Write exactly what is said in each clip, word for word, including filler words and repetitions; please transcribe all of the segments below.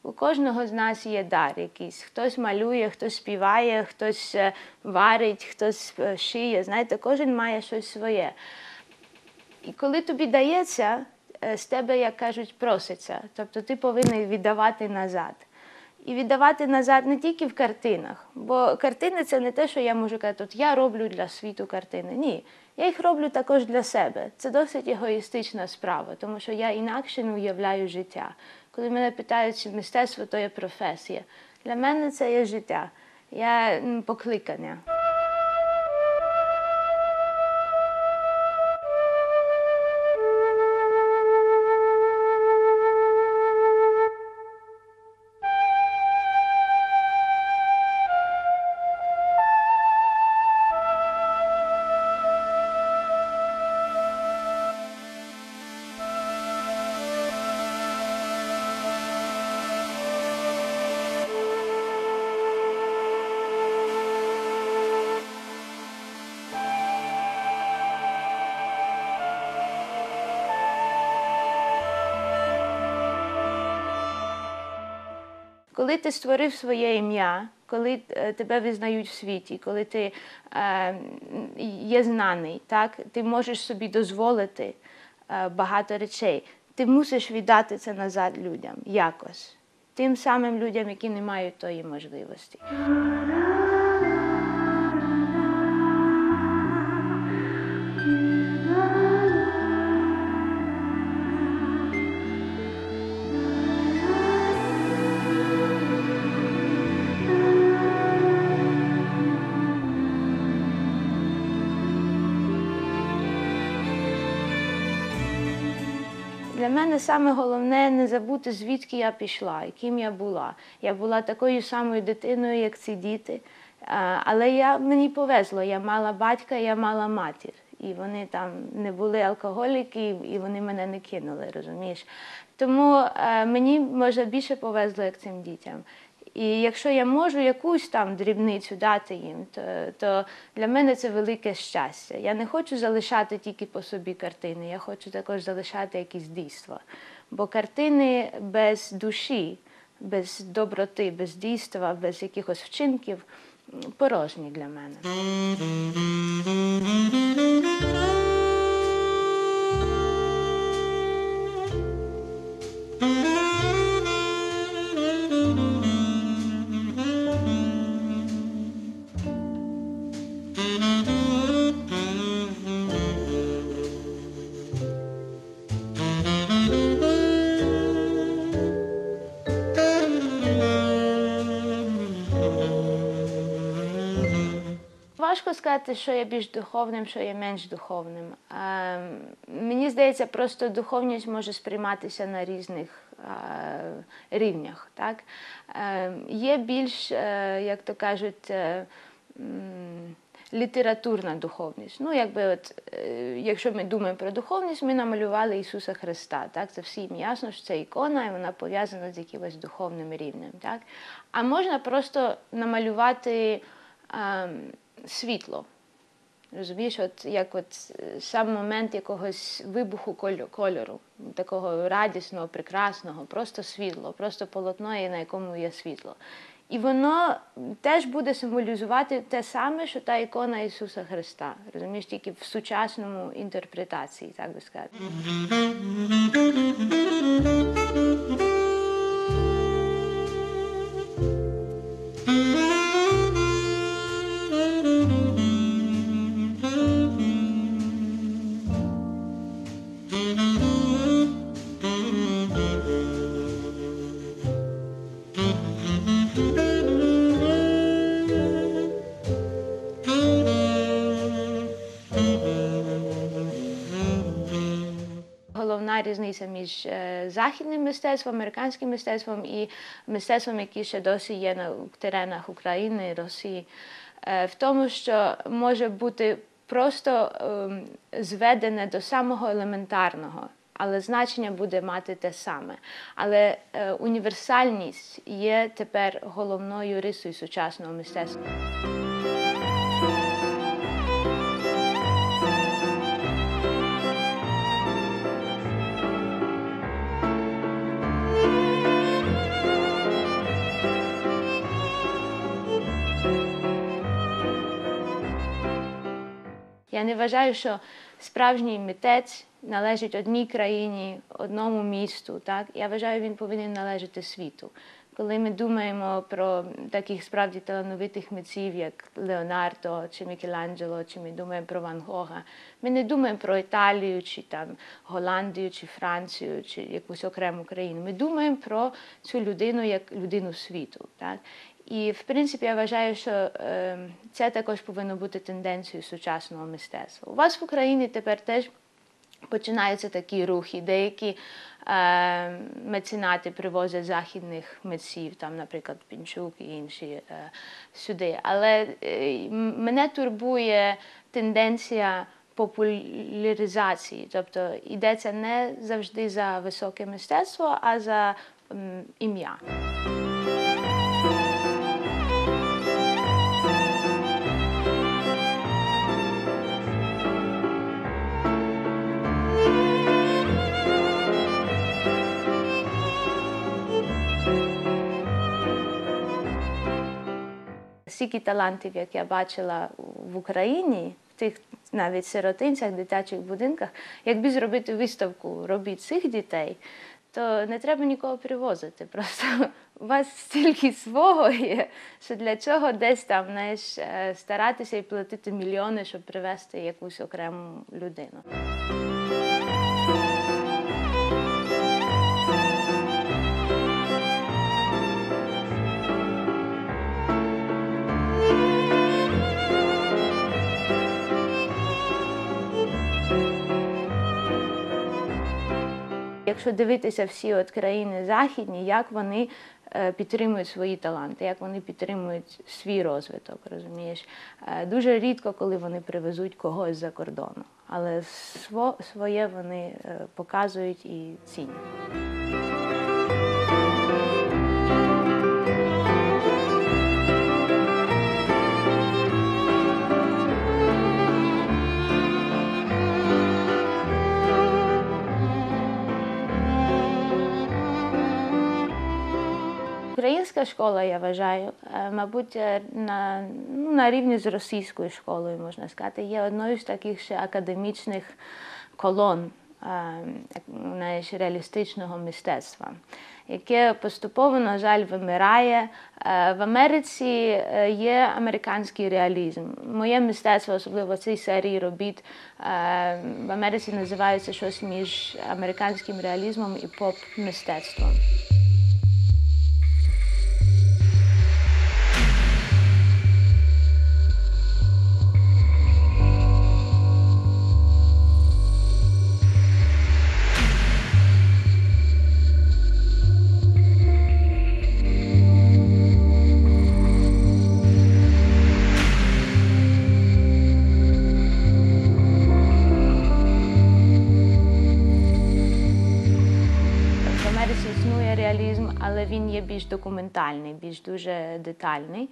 У кожного з нас є дар якийсь. Хтось малює, хтось співає, хтось варить, хтось шиє. Знаєте, кожен має щось своє. І коли тобі дається, з тебе, як кажуть, проситься. Тобто ти повинен віддавати назад. І віддавати назад не тільки в картинах. Бо картини – це не те, що я можу казати, от я роблю для світу картини. Ні. Я їх роблю також для себе. Це досить егоїстична справа, тому що я інакше не уявляю життя. Коли мене питають, чи мистецтво – то є професія. Для мене це є життя. Я покликання. Коли ти створив своє ім'я, коли тебе визнають в світі, коли ти е, є знаний, так, ти можеш собі дозволити е, багато речей, ти мусиш віддати це назад людям якось. Тим самим людям, які не мають тої можливості. Для мене саме головне не забути, звідки я пішла, яким я була. Я була такою самою дитиною, як ці діти. Але я, мені повезло, я мала батька, я мала матір. І вони там не були алкоголіки, і вони мене не кинули, розумієш. Тому мені, може, більше повезло, як цим дітям. І якщо я можу якусь там дрібницю дати їм, то, то для мене це велике щастя. Я не хочу залишати тільки по собі картини, я хочу також залишати якісь дійства. Бо картини без душі, без доброти, без дійства, без якихось вчинків порожні для мене. Важко сказати, що є більш духовним, що є менш духовним. Мені здається, просто духовність може сприйматися на різних рівнях. Так? Є більш, як то кажуть, літературна духовність. Ну, якби от, якщо ми думаємо про духовність, ми намалювали Ісуса Христа. Так? Це всім ясно, що це ікона, і вона пов'язана з якимось духовним рівнем. Так? А можна просто намалювати а, світло. Розумієш, от, як от сам момент якогось вибуху кольору, такого радісного, прекрасного, просто світло, просто полотно, на якому є світло. І воно теж буде символізувати те саме, що та ікона Ісуса Христа. Розумієш, тільки в сучасному інтерпретації, так би сказати. Головна різниця між західним мистецтвом, американським мистецтвом і мистецтвом, яке ще досі є на теренах України, Росії, в тому, що може бути просто зведене до самого елементарного, але значення буде мати те саме. Але універсальність є тепер головною рисою сучасного мистецтва. Я не вважаю, що справжній митець належить одній країні, одному місту. Так? Я вважаю, він повинен належати світу. Коли ми думаємо про таких справді талановитих митців, як Леонардо, чи Мікеланджело, чи ми думаємо про Ван Гога, ми не думаємо про Італію, чи там Голландію, чи Францію, чи якусь окрему країну. Ми думаємо про цю людину як людину світу. Так? І, в принципі, я вважаю, що е, це також повинно бути тенденцією сучасного мистецтва. У вас в Україні тепер теж починаються такі рухи, деякі е, меценати привозять західних митців, там, наприклад, Пінчук і інші е, сюди. Але е, мене турбує тенденція популяризації, тобто йдеться не завжди за високе мистецтво, а за м, ім'я. Стільки талантів, як я бачила в Україні, в тих навіть сиротинцях, дитячих будинках, якби зробити виставку робіт цих дітей, то не треба нікого привозити. Просто у вас стільки свого є, що для чого десь там, знаєш, старатися і платити мільйони, щоб привезти якусь окрему людину. Якщо дивитися всі от країни західні, як вони е, підтримують свої таланти, як вони підтримують свій розвиток, розумієш? Е, дуже рідко, коли вони привезуть когось за кордону, але сво, своє вони е, показують і цінять. Українська школа, я вважаю, мабуть, на, ну, на рівні з російською школою, можна сказати, є одною з таких ще академічних колон знаєш, реалістичного мистецтва, яке поступово, на жаль, вимирає. В Америці є американський реалізм. Моє мистецтво, особливо в цій серії робіт, в Америці називається щось між американським реалізмом і поп-мистецтвом. Існує реалізм, але він є більш документальний, більш дуже детальний.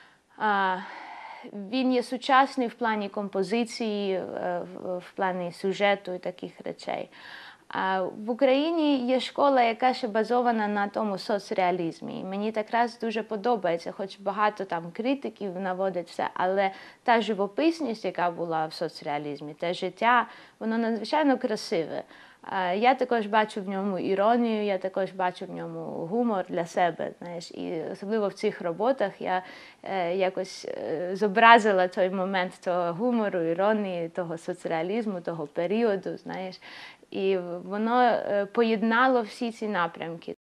Він є сучасний в плані композиції, в плані сюжету і таких речей. В Україні є школа, яка ще базована на тому соцреалізмі. І мені якраз дуже подобається, хоч багато там критиків наводять все, але та живописність, яка була в соцреалізмі, те життя, воно надзвичайно красиве. Я також бачу в ньому іронію, я також бачу в ньому гумор для себе, знаєш, і особливо в цих роботах я е, якось е, зобразила той момент того гумору, іронії, того соцреалізму, того періоду, знаєш, і воно е, поєднало всі ці напрямки.